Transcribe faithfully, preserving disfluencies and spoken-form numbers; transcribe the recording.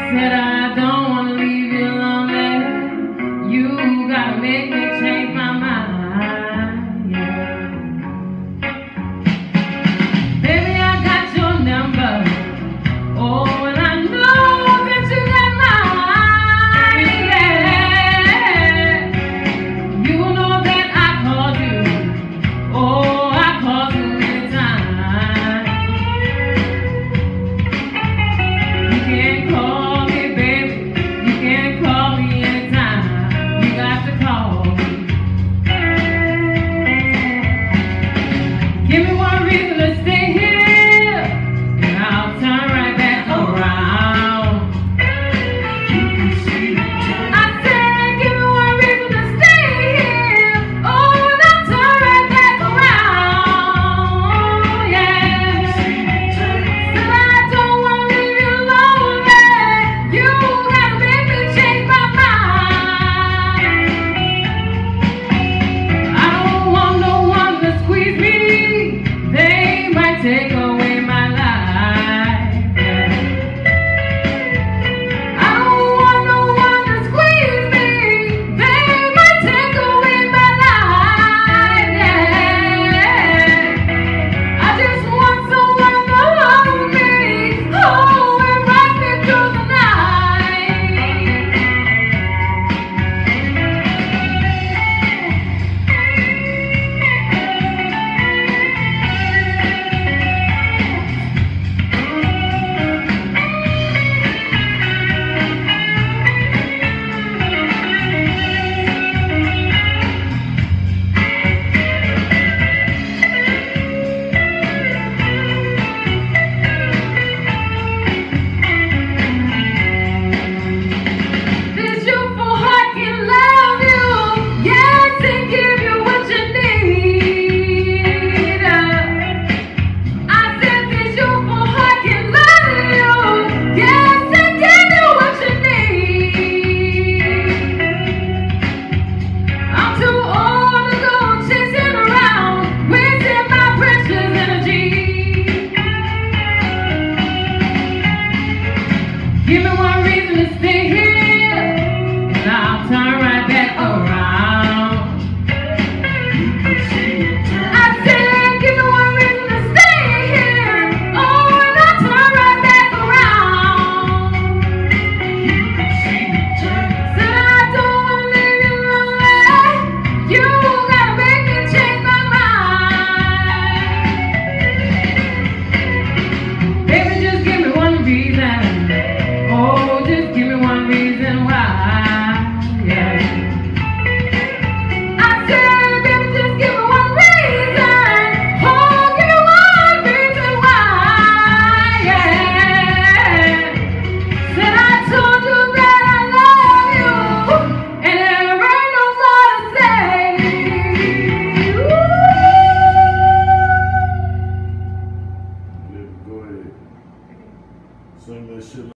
Said I don't want to leave you lonely. You gotta make me change my mind. Yeah. Baby, I got your number. Oh, and I know that you got mine. Yeah. You know that I called you. Oh, I called you anytime. You can call me, baby. You can call me anytime. You got to call me. Give me one reason to stay here, and I'll turn right back around. I said, give me one reason to stay here. Oh, and I'll turn right back around. Yeah. Said I don't want to leave you lonely. You gotta make me change my mind. I don't want no one to squeeze me. They might take away my life. Yeah. I don't want no one to squeeze me. They might take away my life. Yeah. I just want someone to hold me, oh, and rock me through the night. This youthful heart can love you, yes, and give you what you need. I said this youthful heart can love you, yes, and give you what you need. I'm too old to go chasing around, wasting my precious energy. Give me one reason to stay here, and I'll turn right back around. I said, give me one reason to stay here, oh, and I'll turn right back around. Said I don't want to leave you lonely. You gotta make me change my mind. Baby, just give me one reason. Oh, just give me one reason why. Yeah. I said, baby, just give me one reason. Oh, give me one reason why. Yeah. Said I told you that I love you, and there ain't no more to say. Go ahead. Sing that shit.